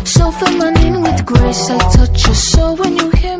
So feminine with grace, I touch your soul when you hear